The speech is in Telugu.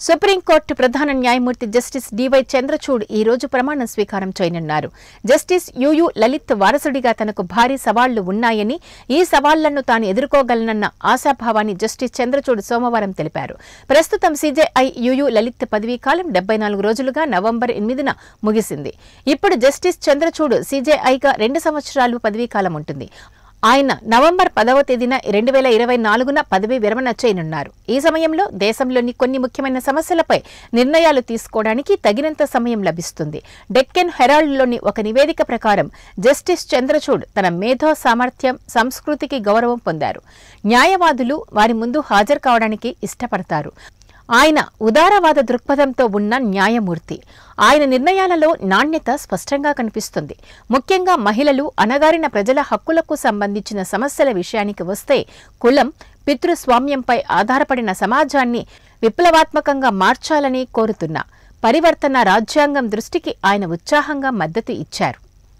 సుప్రీంకోర్టు ప్రధాన న్యాయమూర్తి జస్టిస్ డివై చంద్రచూడ్ ఈ రోజు ప్రమాణ స్వీకారం చేయనున్నారు. జస్టిస్ యుయు లలిత్ వారసుడిగా తనకు భారీ సవాళ్లు ఉన్నాయని, ఈ సవాళ్లను తాను ఎదుర్కోగలనన్న ఆశాభావాన్ని జస్టిస్ చంద్రచూడ్ సోమవారం తెలిపారు. ప్రస్తుతం సిజేఐ యుయు లలిత్ పదవీకాలం 74 రోజులుగా నవంబర్ 8న ముగిసింది. ఇప్పుడు జస్టిస్ చంద్రచూడ్ సిజేఐగా 2 సంవత్సరాలు పదవీకాలం ఉంటుంది. ఆయన నవంబర్ 10వ తేదీన 2024న పదవీ విరమణ చేయనున్నారు. ఈ సమయంలో దేశంలోని కొన్ని ముఖ్యమైన సమస్యలపై నిర్ణయాలు తీసుకోవడానికి తగినంత సమయం లభిస్తుంది. డెక్కన్ హెరాల్డ్లోని ఒక నివేదిక ప్రకారం జస్టిస్ చంద్రచూడ్ తన మేధో సామర్థ్యం, సంస్కృతికి గౌరవం పొందారు. న్యాయవాదులు వారి ముందు హాజరు కావడానికి ఇష్టపడతారు. ఆయన ఉదారవాద దృక్పథంతో ఉన్న న్యాయమూర్తి. ఆయన నిర్ణయాలలో నాణ్యత స్పష్టంగా కనిపిస్తుంది. ముఖ్యంగా మహిళలు, అణగారిన ప్రజల హక్కులకు సంబంధించిన సమస్యల విషయానికి వస్తే కులం, పితృస్వామ్యంపై ఆధారపడిన సమాజాన్ని విప్లవాత్మకంగా మార్చాలని కోరుతున్న పరివర్తన రాజ్యాంగం దృష్టికి ఆయన ఉత్సాహంగా మద్దతు ఇచ్చారు.